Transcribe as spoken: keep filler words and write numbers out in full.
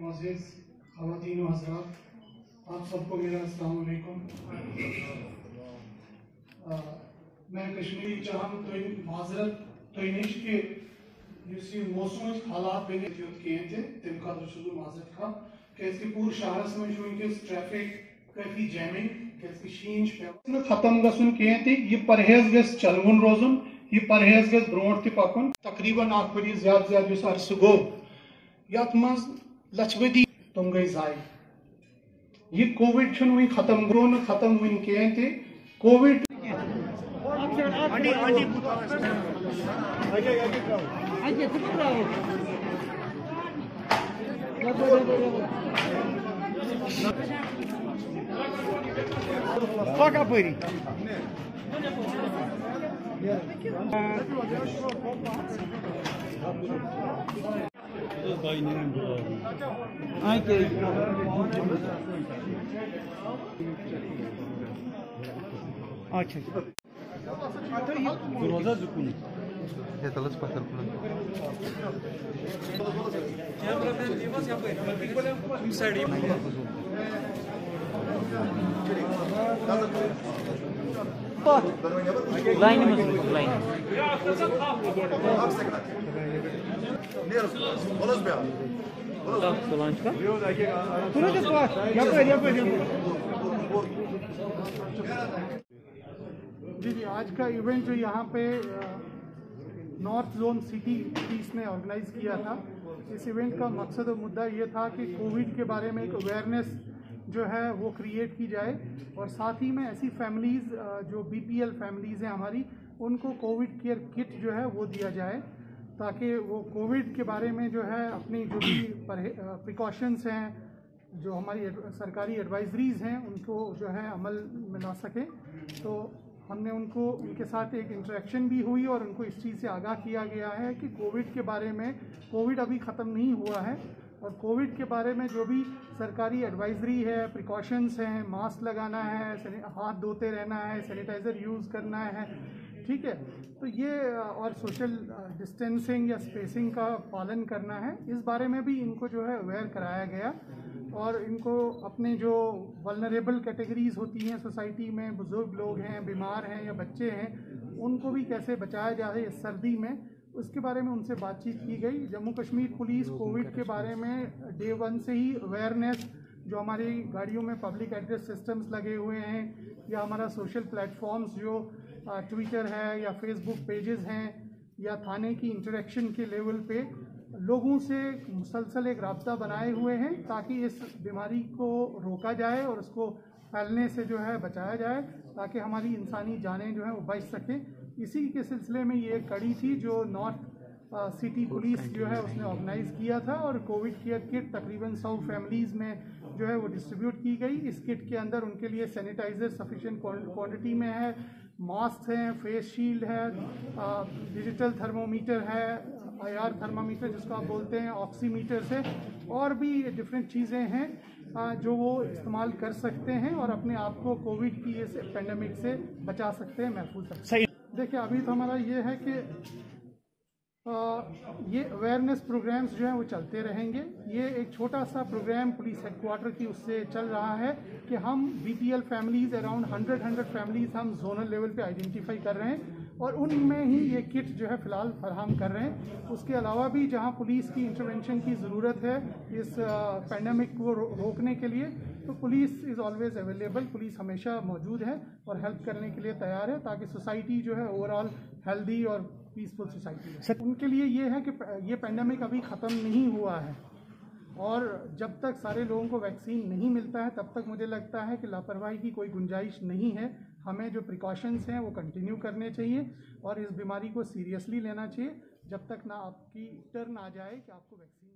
मुअज़्ज़िज़ ख़वातीन व हज़रात, आप सबको मेरा अस्सलाम वालेकुम। मैं कश्मीरी चाहम तो माजरत तो कि मौसम हालात बने कहें तम खतर माजरत खा क्या पूरे शहरस में वनकस ट्रैफिक काफ़ी जैमिंग क्या शीन खत्म गन कहें यह परहेज गस चलवन रोजन, यह परहेज गस ब्रो पकुन तकरीबन अख वरी ज्यादा ज्यादा अरस गो यथ मज लछवदी तुम गई जाय। यह कोविड वह खत्म गो न खत्म वन कहें कोविड Pakapuri. अच्छा रोजा जुकून हे तलच पातर कुन कॅमेरामॅन दिवस या पहिले तुम साइड लाइन में लाइन सोलांच का पूरा के पास या पे या पे जी जी आज का इवेंट जो यहाँ पे नॉर्थ जोन सिटी पुलिस ने ऑर्गेनाइज किया था, इस इवेंट का मकसद और मुद्दा ये था कि कोविड के बारे में एक अवेयरनेस जो है वो क्रिएट की जाए और साथ ही में ऐसी फैमिलीज़ जो बीपीएल फैमिलीज़ हैं हमारी, उनको कोविड केयर किट जो है वो दिया जाए ताकि वो कोविड के बारे में जो है अपनी जो भी प्रिकॉशंस हैं, जो हमारी सरकारी एडवाइजरीज़ हैं, उनको जो है अमल में ला सकें। तो हमने उनको उनके साथ एक इंटरेक्शन भी हुई और उनको इस चीज़ से आगाह किया गया है कि कोविड के बारे में, कोविड अभी ख़त्म नहीं हुआ है और कोविड के बारे में जो भी सरकारी एडवाइजरी है, प्रिकॉशंस हैं, मास्क लगाना है, हाथ धोते रहना है, सैनिटाइज़र यूज़ करना है, ठीक है, तो ये और सोशल डिस्टेंसिंग या स्पेसिंग का पालन करना है, इस बारे में भी इनको जो है अवेयर कराया गया और इनको अपने जो वल्नरेबल कैटेगरीज होती हैं सोसाइटी में, बुज़ुर्ग लोग हैं, बीमार हैं या बच्चे हैं, उनको भी कैसे बचाया जाए इस सर्दी में, उसके बारे में उनसे बातचीत की गई। जम्मू कश्मीर पुलिस कोविड के बारे में डे वन से ही अवेयरनेस, जो हमारी गाड़ियों में पब्लिक एड्रेस सिस्टम्स लगे हुए हैं या हमारा सोशल प्लेटफॉर्म्स जो ट्विटर है या फेसबुक पेजेस हैं या थाने की इंटरेक्शन के लेवल पे लोगों से मुसलसल एक राब्ता बनाए हुए हैं ताकि इस बीमारी को रोका जाए और उसको फैलने से जो है बचाया जाए ताकि हमारी इंसानी जानें जो है वो बच सकें। इसी के सिलसिले में ये कड़ी थी जो नॉर्थ सिटी पुलिस जो है उसने ऑर्गेनाइज़ किया था और कोविड केयर किट तकरीबन सौ फैमिलीज़ में जो है वो डिस्ट्रीब्यूट की गई। इस किट के अंदर उनके लिए सैनिटाइज़र सफिशिएंट क्वांटिटी में है, मास्क हैं, फेस शील्ड है, डिजिटल थर्मोमीटर है, आईआर थर्मामीटर जिसको आप बोलते हैं, ऑक्सीमीटर से और भी डिफरेंट चीज़ें हैं जो वो इस्तेमाल कर सकते हैं और अपने आप को कोविड की इस पेंडेमिक से बचा सकते हैं, महफूज सकते हैं। सही देखिए अभी तो हमारा ये है कि आ, ये अवेयरनेस प्रोग्राम्स जो हैं वो चलते रहेंगे। ये एक छोटा सा प्रोग्राम पुलिस हेडक्वार्टर की उससे चल रहा है कि हम BPL families around hundred hundred families हम जोनल लेवल पे आइडेंटिफाई कर रहे हैं और उनमें ही ये किट जो है फ़िलहाल फराहम कर रहे हैं। उसके अलावा भी जहां पुलिस की इंटरवेंशन की ज़रूरत है इस पैंडमिक को रो, रोकने के लिए, तो police is always available, police हमेशा मौजूद है और हेल्प करने के लिए तैयार है ताकि सोसाइटी जो है ओवरऑल हेल्दी और पीसफुल सोसाइटी है। उनके लिए ये है कि ये पैंडमिक अभी ख़त्म नहीं हुआ है और जब तक सारे लोगों को वैक्सीन नहीं मिलता है तब तक मुझे लगता है कि लापरवाही की कोई गुंजाइश नहीं है। हमें जो प्रिकॉशंस हैं वो कंटिन्यू करने चाहिए और इस बीमारी को सीरियसली लेना चाहिए जब तक ना आपकी टर्न आ जाए कि आपको वैक्सीन